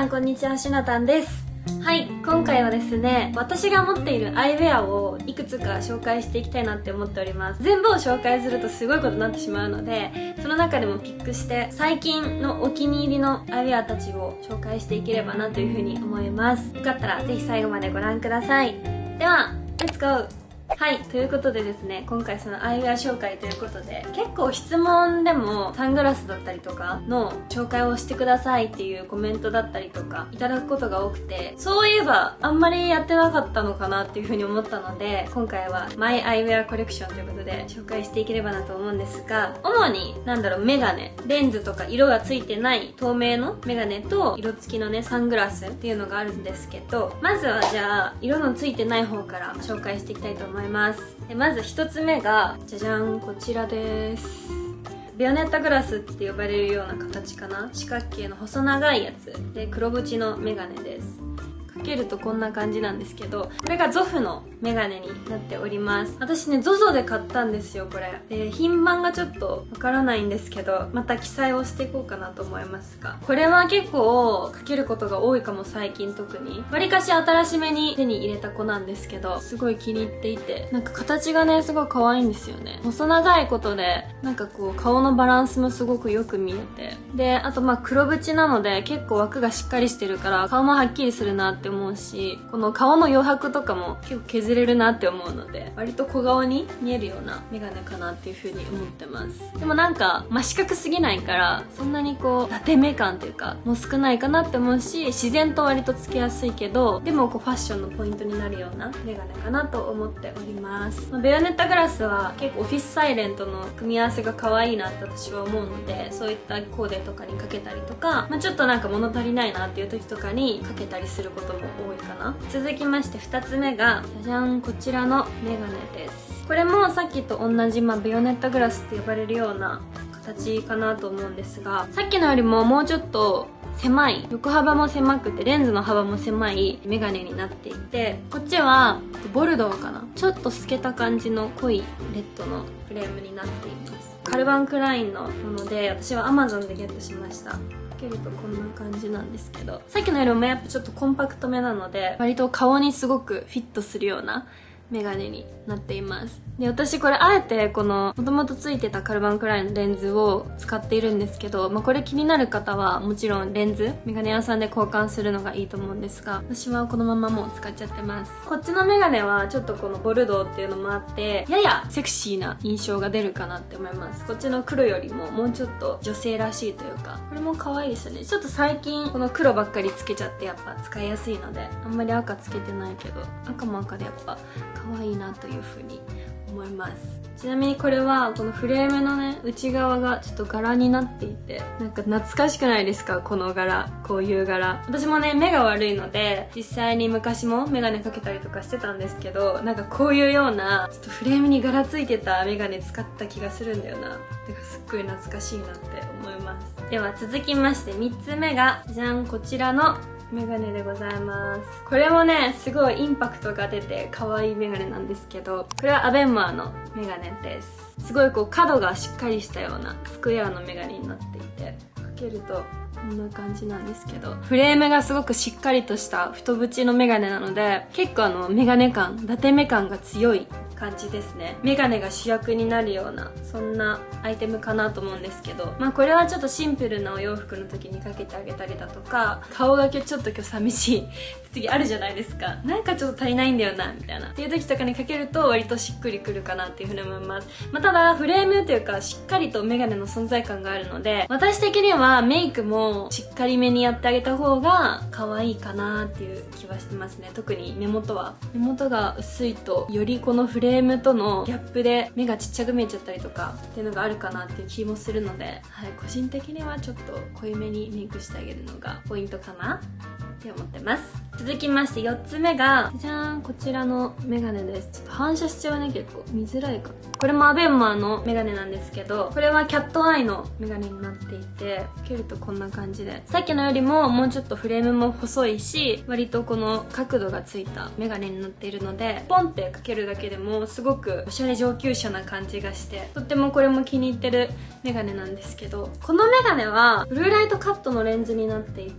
んこんにちは、しなたんです。はい、今回はですね、私が持っているアイウェアをいくつか紹介していきたいなって思っております。全部を紹介するとすごいことになってしまうので、その中でもピックして最近のお気に入りのアイウェアたちを紹介していければなというふうに思います。よかったらぜひ最後までご覧ください。では、レッツゴー。はい、ということでですね、今回そのアイウェア紹介ということで、結構質問でもサングラスだったりとかの紹介をしてくださいっていうコメントだったりとかいただくことが多くて、そういえばあんまりやってなかったのかなっていうふうに思ったので、今回はマイアイウェアコレクションということで紹介していければなと思うんですが、主にメガネ、レンズとか色がついてない透明のメガネと色付きのねサングラスっていうのがあるんですけど、まずはじゃあ色のついてない方から紹介していきたいと思います。でまず1つ目がじゃじゃん、こちらです。ベヨネッタグラスって呼ばれるような形かな、四角形の細長いやつで黒縁のメガネです。かけるとこんな感じなんですけど、これがゾフのメガネになっております。私ね ZOZO で買ったんですよこれで、品番がちょっとわからないんですけど、また記載をしていこうかなと思いますが、これは結構かけることが多いかも。最近特にわりかし新しめに手に入れた子なんですけど、すごい気に入っていて、なんか形がねすごい可愛いんですよね。細長いことでなんかこう顔のバランスもすごくよく見えて、であと黒縁なので結構枠がしっかりしてるから顔もはっきりするなって思うし、この顔の余白とかも結構削れるなって思うので、割と小顔に見えるようなメガネかなっていう風に思ってます。でもなんか真四角すぎないからそんなにこう伊達目感というかもう少ないかなって思うし、自然と割とつけやすいけどでもこうファッションのポイントになるようなメガネかなと思っております。ベヨネッタグラスは結構オフィスサイレントの組み合わせが可愛いなって私は思うので、そういったコーデとかにかけたりとか、ちょっとなんか物足りないなっていう時とかにかけたりすることも多いかな。続きまして2つ目がじゃじゃん、こちらのメガネです。これもさっきと同じ、ベヨネッタグラスって呼ばれるような形かなと思うんですが、さっきのよりももうちょっと狭い、横幅も狭くてレンズの幅も狭いメガネになっていて、こっちはボルドーかな、ちょっと透けた感じの濃いレッドのフレームになっています。カルバンクラインのもので、私は Amazon でゲットしました。かけるとこんな感じなんですけど、さっきのよりもやっぱちょっとコンパクトめなので割と顔にすごくフィットするようなメガネになっています。で私これあえてこの元々ついてたカルバンクラインのレンズを使っているんですけど、これ気になる方はもちろんレンズメガネ屋さんで交換するのがいいと思うんですが、私はこのままもう使っちゃってます。こっちのメガネはちょっとこのボルドーっていうのもあってややセクシーな印象が出るかなって思います。こっちの黒よりももうちょっと女性らしいというか、これも可愛いですよね。ちょっと最近この黒ばっかりつけちゃってやっぱ使いやすいので、あんまり赤つけてないけど赤も赤でやっぱ可愛いなという風に思います。ちなみにこれはこのフレームのね内側がちょっと柄になっていて、なんか懐かしくないですか、この柄。こういう柄、私もね目が悪いので実際に昔もメガネかけたりとかしてたんですけど、なんかこういうようなちょっとフレームに柄ついてたメガネ使った気がするんだよな。だからすっごい懐かしいなって思います。では続きまして3つ目がじゃん、こちらのメガネでございます。これもねすごいインパクトが出て可愛いメガネなんですけど、これはアベンマーのメガネです。すごいこう角がしっかりしたようなスクエアのメガネになっていて、かけるとこんな感じなんですけど、フレームがすごくしっかりとした太縁のメガネなので結構メガネ感、伊達目感が強い感じですね。メガネが主役になるようなそんなアイテムかなと思うんですけど、これはちょっとシンプルなお洋服の時にかけてあげたりだとか、顔がちょっと今日寂しい次あるじゃないですか、なんかちょっと足りないんだよなみたいなっていう時とかにかけると割としっくりくるかなっていうふうに思います。ただフレームというかしっかりとメガネの存在感があるので、私的にはメイクもしっかりめにやってあげた方が可愛いかなっていう気はしてますね。特に目元が薄いとよりこのフレームとのギャップで目がちっちゃく見えちゃったりとかっていうのがあるかなっていう気もするので、個人的にはちょっと濃いめにメイクしてあげるのがポイントかなって思ってます。続きまして4つ目がじゃーん、こちらのメガネです。ちょっと反射しちゃうね、結構見づらいかな。これもアベンマーのメガネなんですけど、これはキャットアイのメガネになっていて、かけるとこんな感じで、さっきのよりももうちょっとフレームも細いし割とこの角度がついたメガネになっているので、ポンってかけるだけでもすごくおしゃれ上級者な感じがして、とってもこれも気に入ってるメガネなんですけど、このメガネはブルーライトカットのレンズになっていて、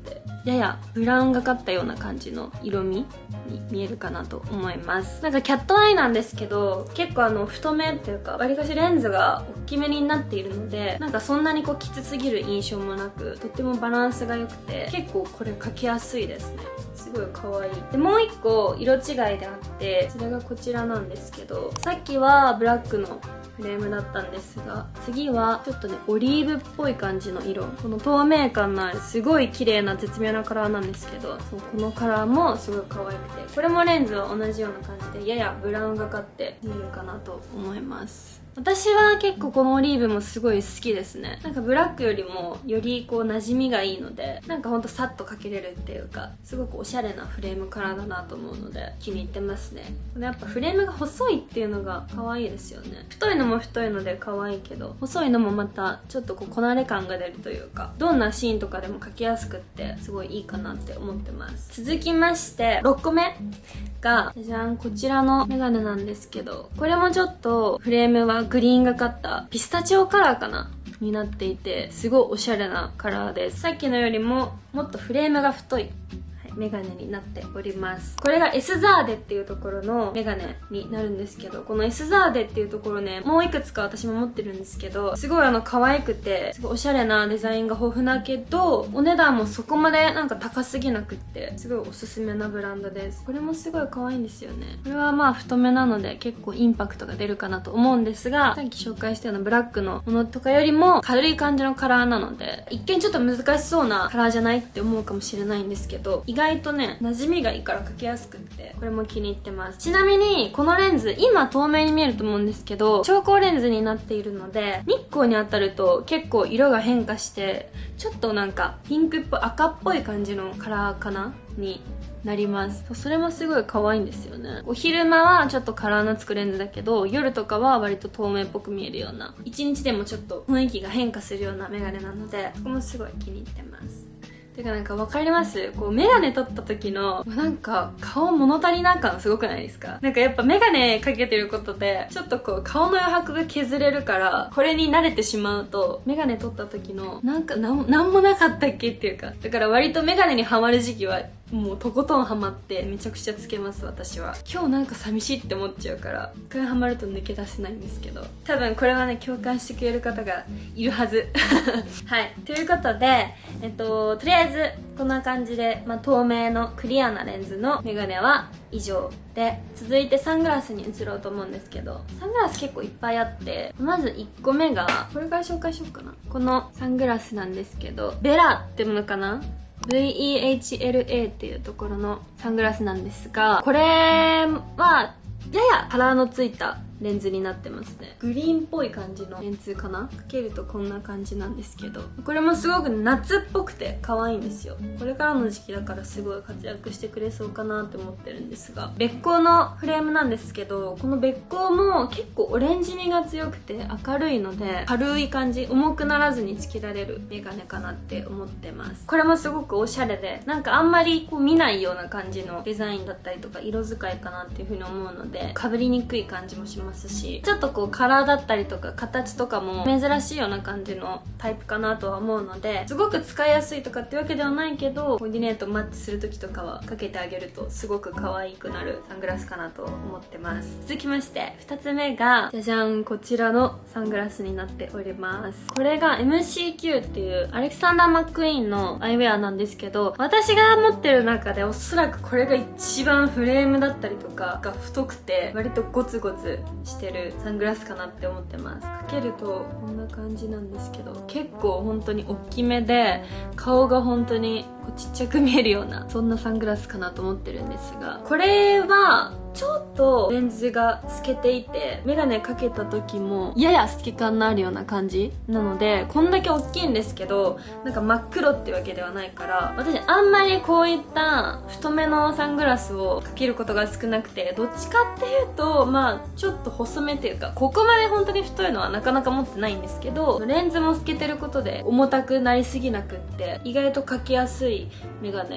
ややブラウンがかったような感じの色味に見えるかなと思います。なんかキャットアイなんですけど、結構太めっていうかわりかしレンズが大きめになっているので、なんかそんなにこうきつすぎる印象もなく、とってもバランスが良くて結構これ描きやすいですね。すごい可愛い。でもう一個色違いであって、それがこちらなんですけど、さっきはブラックのフレームだったんですが、次はちょっとねオリーブっぽい感じの色、この透明感のあるすごい綺麗な絶妙なカラーなんですけど、そうこのカラーもすごい可愛くて、これもレンズは同じような感じでややブラウンがかって見えるかなと思います。私は結構このオリーブもすごい好きですね。なんかブラックよりもよりこう馴染みがいいので、なんかほんとさっとかけれるっていうか、すごくおしゃれなフレームカラーだなと思うので気に入ってますね。これやっぱフレームが細いっていうのが可愛いですよね。太いのも太いので可愛いけど、細いのもまたちょっとこうこなれ感が出るというか、どんなシーンとかでも描きやすくってすごいいいかなって思ってます。続きまして6個目がじゃじゃん、こちらのメガネなんですけど、これもちょっとフレームはグリーンがかったピスタチオカラーかなになっていて、すごいおしゃれなカラーです。さっきのよりももっとフレームが太いメガネになっております。これがエスザーデっていうところのメガネになるんですけど、このエスザーデっていうところね、もういくつか私も持ってるんですけど、すごい可愛くてすごいおしゃれなデザインが豊富だけど、お値段もそこまでなんか高すぎなくって、すごいおすすめなブランドです。これもすごい可愛いんですよね。これはまあ太めなので結構インパクトが出るかなと思うんですが、さっき紹介したようなブラックのものとかよりも軽い感じのカラーなので、一見ちょっと難しそうなカラーじゃないって思うかもしれないんですけど、意外とね馴染みがいいから描きやすくって、これも気に入ってます。ちなみにこのレンズ今透明に見えると思うんですけど、調光レンズになっているので、日光に当たると結構色が変化して、ちょっとなんかピンクっぽい赤っぽい感じのカラーかなになります。それもすごい可愛いんですよね。お昼間はちょっとカラーのつくレンズだけど、夜とかは割と透明っぽく見えるような、一日でもちょっと雰囲気が変化するようなメガネなので、ここもすごい気に入ってます。てかなんかわかります？こうメガネ取った時のなんか顔物足りな感すごくないですか？なんかやっぱメガネかけてることでちょっとこう顔の余白が削れるから、これに慣れてしまうとメガネ取った時のなんもなかったっけっていうか、だから割とメガネにハマる時期はもうとことんハマってめちゃくちゃつけます。私は今日なんか寂しいって思っちゃうから一回ハマると抜け出せないんですけど、多分これはね共感してくれる方がいるはずはいということでとりあえずこんな感じで、透明のクリアなレンズのメガネは以上で、続いてサングラスに移ろうと思うんですけど、サングラス結構いっぱいあって、まず1個目がこれから紹介しようかな。このサングラスなんですけど、ベラってものかな、VEHLA っていうところのサングラスなんですが、これはややカラーのついたレンズになってますね。グリーンっぽい感じのレンズかな。かけるとこんな感じなんですけど、これもすごく夏っぽくて可愛いんですよ。これからの時期だからすごい活躍してくれそうかなって思ってるんですが、べっ甲のフレームなんですけど、このべっ甲も結構オレンジ味が強くて明るいので、軽い感じ、重くならずにつけられるメガネかなって思ってます。これもすごくおしゃれで、なんかあんまりこう見ないような感じのデザインだったりとか色使いかなっていう風に思うので、被りにくい感じもしますし、ちょっとこうカラーだったりとか形とかも珍しいような感じのタイプかなとは思うので、すごく使いやすいとかってわけではないけど、コーディネートマッチする時とかはかけてあげるとすごく可愛くなるサングラスかなと思ってます。続きまして2つ目がじゃじゃん、こちらのサングラスになっております。これが MCQ っていうアレキサンダー・マック・イーンのアイウェアなんですけど、私が持ってる中でおそらくこれが一番フレームだったりとかが太くて割とゴツゴツしてるサングラスかなって思ってます。かけるとこんな感じなんですけど、結構本当に大きめで顔が本当にこうちっちゃく見えるような、そんなサングラスかなと思ってるんですが、これはちょっとレンズが透けていて、メガネかけた時もやや透け感のあるような感じなので、こんだけ大きいんですけどなんか真っ黒ってわけではないから、私あんまりこういった太めのサングラスをかけることが少なくて、どっちかっていうとちょっと細めっていうか、ここまで本当に太いのはなかなか持ってないんですけど、レンズも透けてることで重たくなりすぎなくって意外とかけやすいメガネ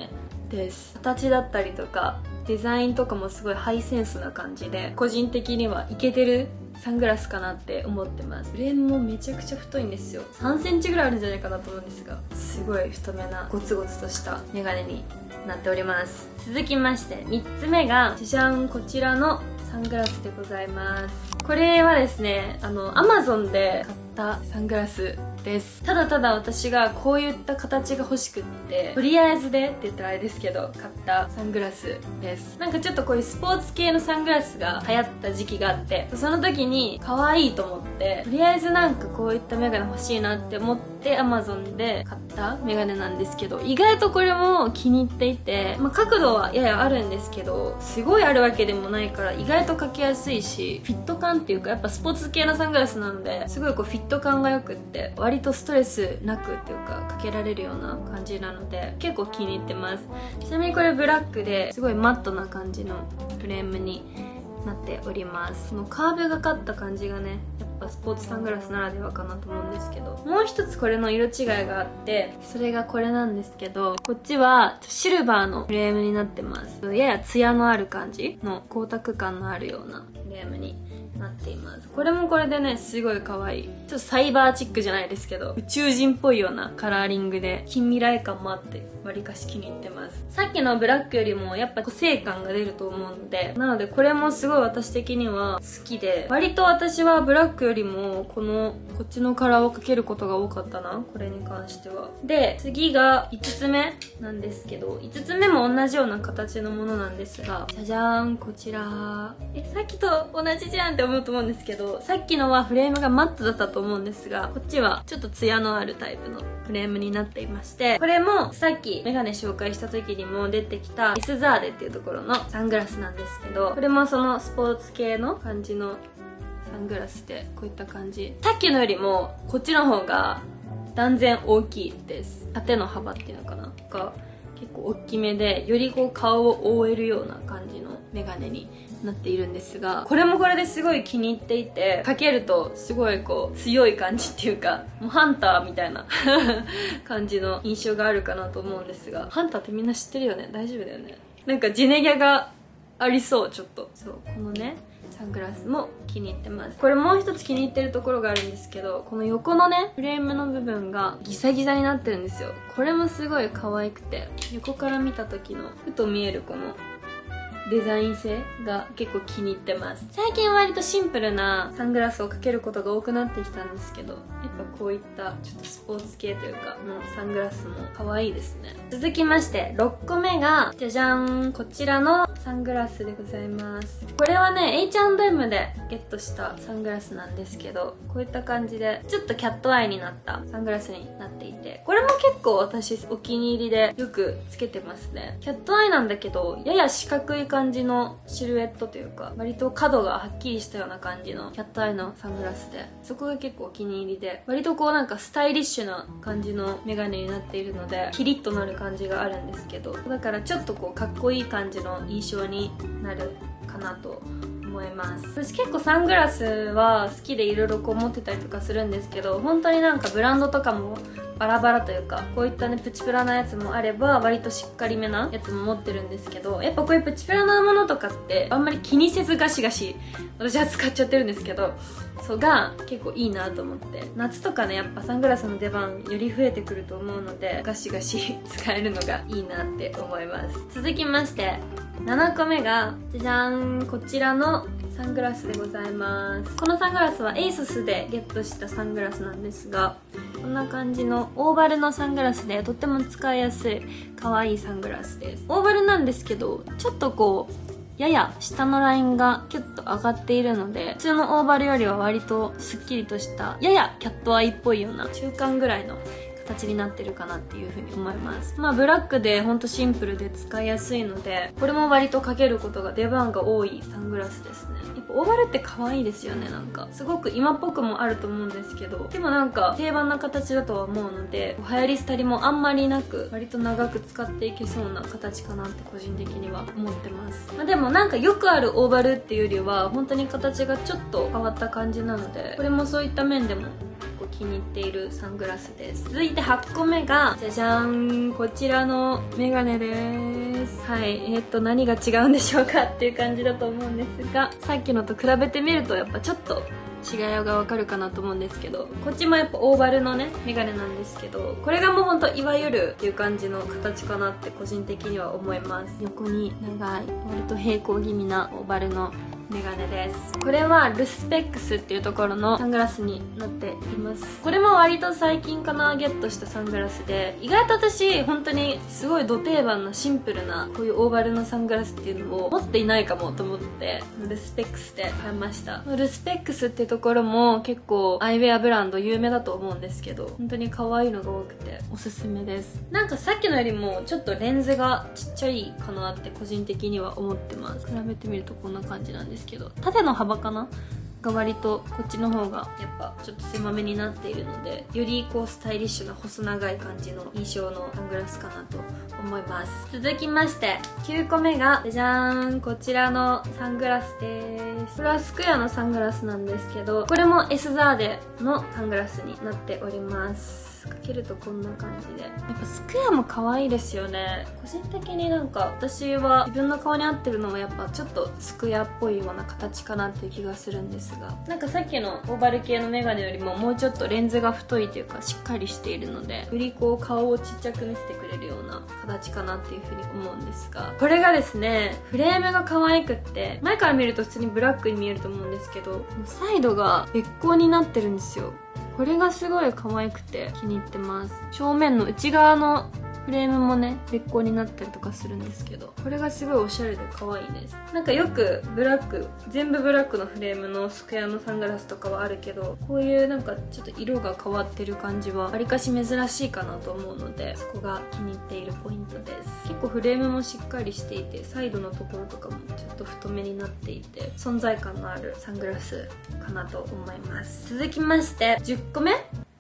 です。形だったりとかデザインとかもすごいハイセンスな感じで、個人的にはイケてるサングラスかなって思ってます。フレームもめちゃくちゃ太いんですよ。3センチぐらいあるんじゃないかなと思うんですが、すごい太めなゴツゴツとしたメガネになっております。続きまして3つ目がじゃん、こちらのサングラスでございます。これはですね、Amazon で買ったサングラスです。ただただ私がこういった形が欲しくって、とりあえずでって言ったらあれですけど買ったサングラスです。なんかちょっとこういうスポーツ系のサングラスが流行った時期があって、その時に可愛いと思って、とりあえずなんかこういったメガネ欲しいなって思って Amazon で買ったメガネなんですけど、意外とこれも気に入っていて、角度はややあるんですけど、すごいあるわけでもないから意外とかけやすいし、フィット感っていうかやっぱスポーツ系のサングラスなので、すごいこうフィット感が良くって、割とストレスなくっていうかかけられるような感じなので結構気に入ってます。ちなみにこれブラックですごいマットな感じのフレームになっております。このカーブがかった感じがね、やっぱスポーツサングラスならではかなと思うんですけど、もう一つこれの色違いがあって、それがこれなんですけど、こっちはシルバーのフレームになってます。ややツヤのある感じの光沢感のあるようなフレームになっています。これもこれでね、すごい可愛い。ちょっとサイバーチックじゃないですけど、宇宙人っぽいようなカラーリングで近未来感もあってわりかし気に入ってます。さっきのブラックよりもやっぱ個性感が出ると思うので、なのでこれもすごい私的には好きで、割と私はブラックよりもこっちのカラーをかけることが多かったな、これに関しては。で、次が5つ目なんですけど、5つ目も同じような形のものなんですが、じゃじゃーん、こちら。さっきと同じじゃんって思うと思うんですけど、さっきのはフレームがマットだったと思うんですが、こっちはちょっとツヤのあるタイプのフレームになっていまして、これもさっきメガネ紹介した時にも出てきたエスザーデっていうところのサングラスなんですけど、これもそのスポーツ系の感じのサングラスでこういった感じ。さっきのよりもこっちの方が断然大きいです。縦の幅っていうのかなが結構大きめで、よりこう顔を覆えるような感じのメガネになっているんですが、これもこれですごい気に入っていて、かけるとすごいこう強い感じっていうか、もうハンターみたいな感じの印象があるかなと思うんですが、ハンターってみんな知ってるよね？大丈夫だよね？なんかジェネギャがありそう。ちょっとそう、このねサングラスも気に入ってます。これもう一つ気に入ってるところがあるんですけど、この横のねフレームの部分がギザギザになってるんですよ。これもすごい可愛くて、横から見た時のふと見えるこのデザイン性が結構気に入ってます。最近割とシンプルなサングラスをかけることが多くなってきたんですけど、やっぱこういったちょっとスポーツ系というかのサングラスも可愛いですね。続きまして6個目がじゃじゃーん、こちらのサングラスでございます。これはね H&M でゲットしたサングラスなんですけど、こういった感じでちょっとキャットアイになったサングラスになっていて、これも結構私お気に入りでよくつけてますね。キャットアイなんだけどやや四角い感じのシルエットというか、割と角がはっきりしたような感じのキャットアイのサングラスで、そこが結構お気に入りで、割とこうなんかスタイリッシュな感じのメガネになっているのでキリッとなる感じがあるんですけど、だからちょっとこうかっこいい感じの印象になるかなと思います。私結構サングラスは好きでいろいろこう持ってたりとかするんですけど、本当になんかブランドとかもバラバラというか、こういったねプチプラなやつもあれば割としっかりめなやつも持ってるんですけど、やっぱこういうプチプラなものとかってあんまり気にせずガシガシ私は使っちゃってるんですけど、そうが結構いいなと思って、夏とかねやっぱサングラスの出番より増えてくると思うので、ガシガシ使えるのがいいなって思います。続きまして7個目がじゃじゃーん、こちらのサングラスでございます。このサングラスは ASUS でゲットしたサングラスなんですが、こんな感じのオーバルのサングラスでとっても使いやすい可愛いサングラスです。オーバルなんですけど、ちょっとこうやや下のラインがキュッと上がっているので、普通のオーバルよりは割とスッキリとしたややキャットアイっぽいような中間ぐらいの形になってるかなっていう風に思います。ブラックでほんとシンプルで使いやすいので、これも割とかけることが出番が多いサングラスですね。やっぱオーバルって可愛いですよね。なんかすごく今っぽくもあると思うんですけど、でもなんか定番な形だとは思うので、流行り廃りもあんまりなく割と長く使っていけそうな形かなって個人的には思ってます。でもなんかよくあるオーバルっていうよりは本当に形がちょっと変わった感じなので、これもそういった面でも気に入っているサングラスです。続いて8個目がじゃじゃーん、こちらのメガネです。はい、何が違うんでしょうかっていう感じだと思うんですが、さっきのと比べてみるとやっぱちょっと違いがわかるかなと思うんですけど、こっちもやっぱオーバルのねメガネなんですけど、これがもうほんといわゆるっていう感じの形かなって個人的には思います。横に長い割と平行気味なオーバルのメガネです。これはルスペックスっていうところのサングラスになっています。これも割と最近かなゲットしたサングラスで、意外と私本当にすごいド定番のシンプルなこういうオーバルのサングラスっていうのを持っていないかもと思ってルスペックスで買いました。ルスペックスっていうところも結構アイウェアブランド有名だと思うんですけど、本当に可愛いのが多くておすすめです。なんかさっきのよりもちょっとレンズがちっちゃいかなって個人的には思ってます。比べてみるとこんな感じなんですけど、縦の幅かなが割とこっちの方がやっぱちょっと狭めになっているので、よりこうスタイリッシュな細長い感じの印象のサングラスかなと思います。続きまして9個目がじゃじゃーん、こちらのサングラスです。これはスクエアのサングラスなんですけど、これもエスザーデのサングラスになっております。かけるとこんな感じで、やっぱスクエアも可愛いですよね。個人的になんか私は自分の顔に合ってるのもやっぱちょっとスクエアっぽいような形かなっていう気がするんですが、なんかさっきのオーバル系のメガネよりももうちょっとレンズが太いというかしっかりしているので、よりこう顔をちっちゃく見せてくれるような形かなっていうふうに思うんですが、これがですねフレームが可愛くって、前から見ると普通にブラックに見えると思うんですけど、サイドが別光になってるんですよ。これがすごい可愛くて気に入ってます。正面の内側のフレームもね別光になったりとかするんですけど、これがすごいおしゃれで可愛いです。なんかよくブラック、全部ブラックのフレームのスクエアのサングラスとかはあるけど、こういうなんかちょっと色が変わってる感じはわりかし珍しいかなと思うので、そこが気に入っているポイントです。結構フレームもしっかりしていて、サイドのところとかもちょっと太めになっていて存在感のあるサングラスかなと思います。続きまして10個目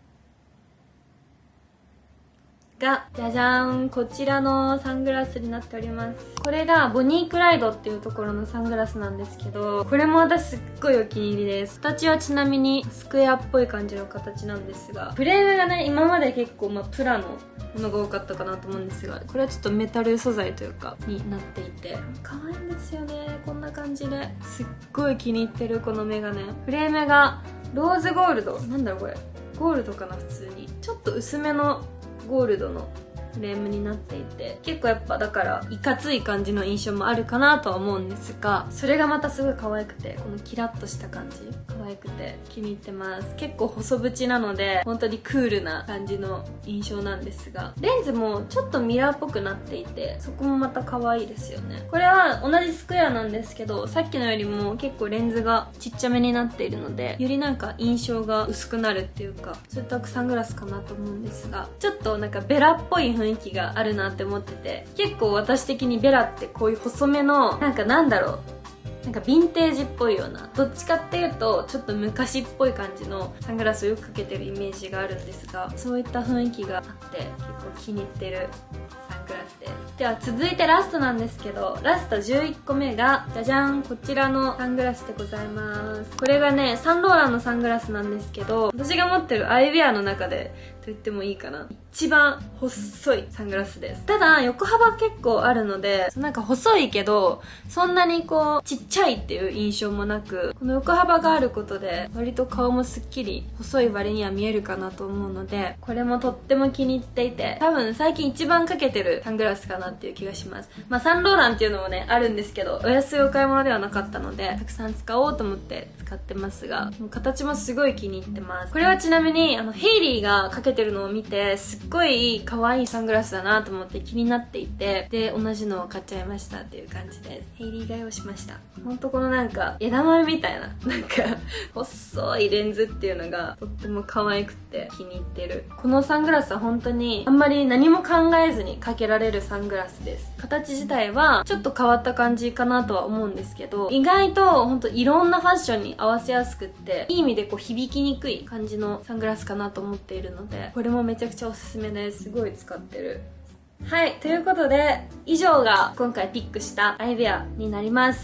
がじゃじゃーん、こちらのサングラスになっております。これがボニークライドっていうところのサングラスなんですけど、これも私すっごいお気に入りです。形はちなみにスクエアっぽい感じの形なんですが、フレームがね今まで結構プラのものが多かったかなと思うんですが、これはちょっとメタル素材というかになっていて可愛いんですよね。こんな感じですっごい気に入ってるこのメガネ。フレームがローズゴールド、なんだろうこれ、ゴールドかな、普通にちょっと薄めのゴールドのフレームになっていて、結構やっぱだからいかつい感じの印象もあるかなとは思うんですが、それがまたすごい可愛くて、このキラッとした感じ可愛くて気に入ってます。結構細縁なので本当にクールな感じの印象なんですが、レンズもちょっとミラーっぽくなっていて、そこもまた可愛いですよね。これは同じスクエアなんですけど、さっきのよりも結構レンズがちっちゃめになっているので、よりなんか印象が薄くなるっていうか、そういったサングラスかなと思うんですが、ちょっとなんかベラっぽい雰囲気があるなって思ってて、結構私的にベラってこういう細めのなんかなんだろう、なんかヴィンテージっぽいような、どっちかっていうとちょっと昔っぽい感じのサングラスをよくかけてるイメージがあるんですが、そういった雰囲気があって結構気に入ってるサングラスです。では続いてラストなんですけど、ラスト11個目がじゃじゃん、こちらのサングラスでございます。これがねサンローランのサングラスなんですけど、私が持ってるアイウェアの中でと言ってもいいかな、一番細いサングラスです。ただ横幅結構あるので、なんか細いけどそんなにこうちっちゃいっていう印象もなく、この横幅があることで割と顔もすっきり細い割には見えるかなと思うので、これもとっても気に入っていて、多分最近一番かけてるサングラスかなっていう気がします。サンローランっていうのもねあるんですけど、お安いお買い物ではなかったのでたくさん使おうと思って使ってますが、もう形もすごい気に入ってます。これはちなみにヘイリーがかけてるのを見てすっごい可愛いサングラスだなと思って気になっていて、で同じのを買っちゃいましたっていう感じです。ヘイリー買いをしました。ほんとこのなんか枝豆みたいななんか細いレンズっていうのがとっても可愛くて気に入ってる。このサングラスは本当にあんまり何も考えずにかけられるサングラスです。形自体はちょっと変わった感じかなとは思うんですけど、意外と本当いろんなファッションに合わせやすくって、いい意味でこう響きにくい感じのサングラスかなと思っているので、これもめちゃくちゃおすすめです。すごい使ってる。はい、ということで以上が今回ピックしたアイウェアになります。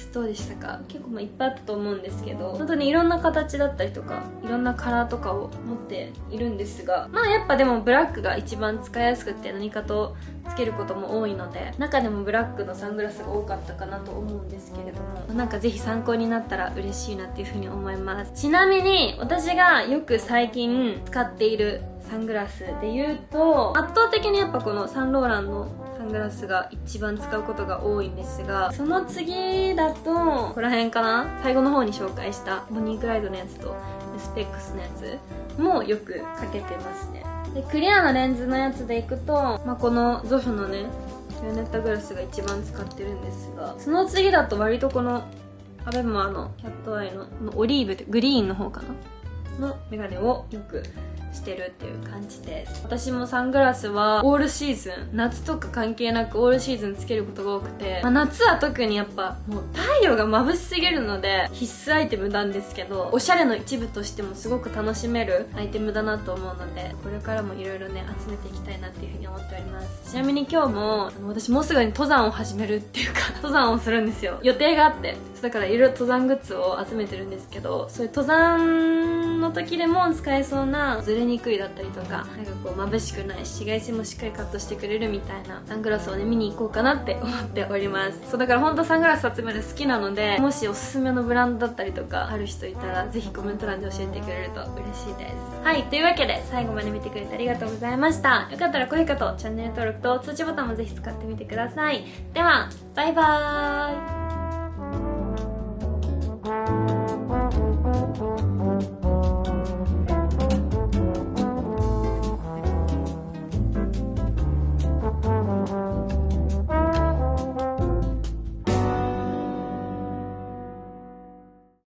どうでしたか？結構いっぱいあったと思うんですけど、本当にいろんな形だったりとかいろんなカラーとかを持っているんですが、やっぱでもブラックが一番使いやすくて何かとつけることも多いので、中でもブラックのサングラスが多かったかなと思うんですけれども、なんかぜひ参考になったら嬉しいなっていうふうに思います。ちなみに私がよく最近使っているサングラスで言うと、圧倒的にやっぱこのサンローランのサングラスが一番使うことが多いんですが、その次だとここら辺かな、最後の方に紹介したボニー・クライドのやつとスペックスのやつもよくかけてますね。でクリアなレンズのやつでいくと、このゾフのねビオネッタグラスが一番使ってるんですが、その次だと割とこのアベマーのキャットアイのオリーブってグリーンの方かなのメガネをよくしてるっていう感じです。私もサングラスはオールシーズン、夏とか関係なくオールシーズンつけることが多くて、夏は特にやっぱもう太陽が眩しすぎるので必須アイテムなんですけど、おしゃれの一部としてもすごく楽しめるアイテムだなと思うので、これからもいろいろね集めていきたいなっていうふうに思っております。ちなみに今日も私もうすぐに登山を始めるっていうか登山をするんですよ。予定があって、だからいろいろ登山グッズを集めてるんですけど、そういう登山の時でも使えそうなずれにくいだったりとか、なんかこう眩しくないし紫外線もしっかりカットしてくれるみたいなサングラスをね見に行こうかなって思っております。そうだから本当サングラス集める好きなので、もしおすすめのブランドだったりとかある人いたらぜひコメント欄で教えてくれると嬉しいです。はい、というわけで最後まで見てくれてありがとうございました。よかったら高評価とチャンネル登録と通知ボタンもぜひ使ってみてください。ではバイバーイ。